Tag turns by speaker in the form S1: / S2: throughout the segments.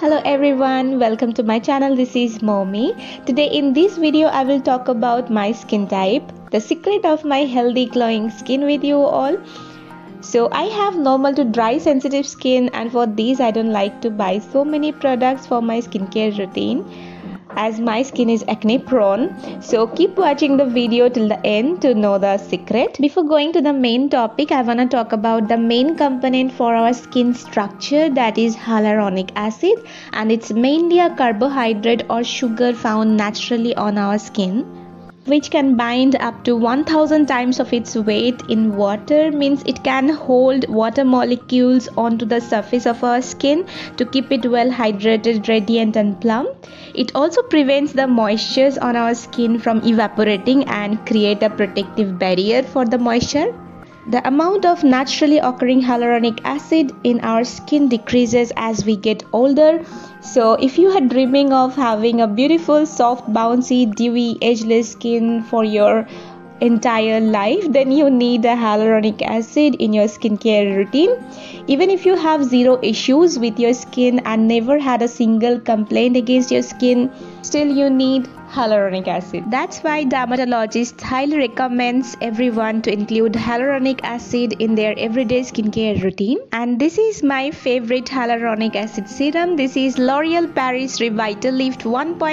S1: Hello everyone, welcome to my channel. This is Mommy. Today in this video I will talk about my skin type, the secret of my healthy glowing skin with you all. So I have normal to dry sensitive skin, and for these I don't like to buy so many products for my skincare routine as my skin is acne prone. So keep watching the video till the end to know the secret. Before going to the main topic, I want to talk about the main component for our skin structure, that is hyaluronic acid, and it's mainly a carbohydrate or sugar found naturally on our skin, which can bind up to 1000 times of its weight in water. Means it can hold water molecules onto the surface of our skin to keep it well hydrated, radiant and plump. It also prevents the moistures on our skin from evaporating and create a protective barrier for the moisture. The amount of naturally occurring hyaluronic acid in our skin decreases as we get older. So if you are dreaming of having a beautiful, soft, bouncy, dewy, ageless skin for your entire life, then you need a hyaluronic acid in your skincare routine. Even if you have zero issues with your skin and never had a single complaint against your skin, still you need hyaluronic acid. That's why dermatologists highly recommends everyone to include hyaluronic acid in their everyday skincare routine. And this is my favorite hyaluronic acid serum. This is L'Oreal Paris Revitalift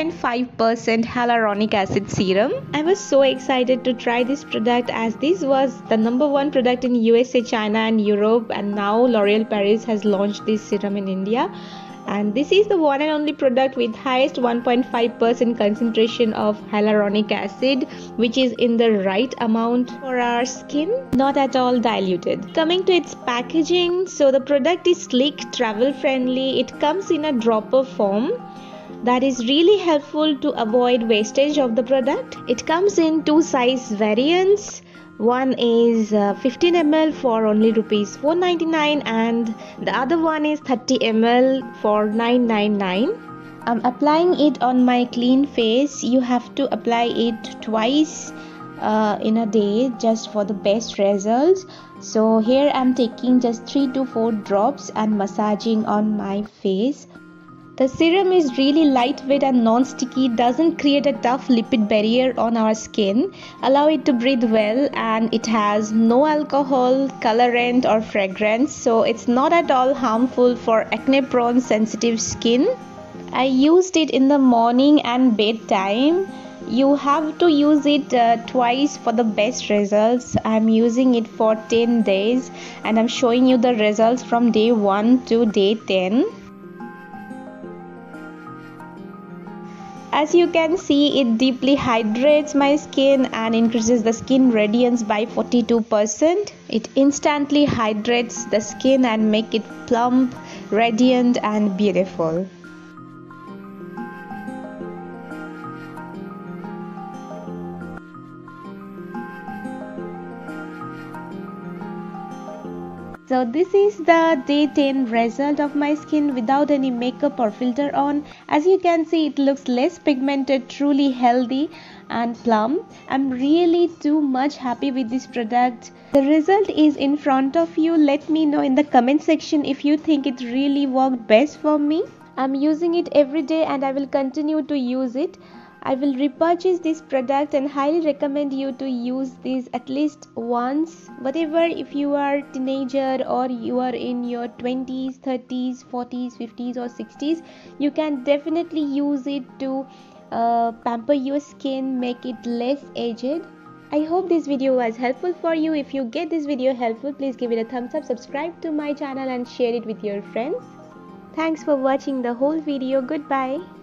S1: 1.5% hyaluronic acid serum. I was so excited to try this product as this was the #1 product in USA, China and Europe, and now L'Oreal Paris has launched this serum in India. And this is the one and only product with highest 1.5% concentration of hyaluronic acid, which is in the right amount for our skin, not at all diluted. Coming to its packaging, so the product is sleek, travel friendly. It comes in a dropper form. That is really helpful to avoid wastage of the product. It comes in 2 size variants. One is 15 ml for only rupees 499 and the other one is 30 ml for 999. I'm applying it on my clean face. You have to apply it twice in a day just for the best results. So here I'm taking just 3 to 4 drops and massaging on my face. The serum is really lightweight and non-sticky, doesn't create a tough lipid barrier on our skin, allow it to breathe well, and it has no alcohol, colorant or fragrance, so it's not at all harmful for acne prone sensitive skin. I used it in the morning and bedtime. You have to use it twice for the best results. I'm using it for 10 days and I'm showing you the results from day 1 to day 10. As you can see, it deeply hydrates my skin and increases the skin radiance by 42%. It instantly hydrates the skin and make it plump, radiant and beautiful. So this is the day 10 result of my skin without any makeup or filter on. As you can see, it looks less pigmented, truly healthy and plump. I'm really too much happy with this product. The result is in front of you. Let me know in the comment section if you think it really worked best for me. I'm using it every day and I will continue to use it. I will repurchase this product and highly recommend you to use this at least once. Whatever, if you are teenager or you are in your 20s, 30s, 40s, 50s or 60s, you can definitely use it to pamper your skin, make it less aged. I hope this video was helpful for you. If you get this video helpful, please give it a thumbs up, subscribe to my channel and share it with your friends. Thanks for watching the whole video. Goodbye.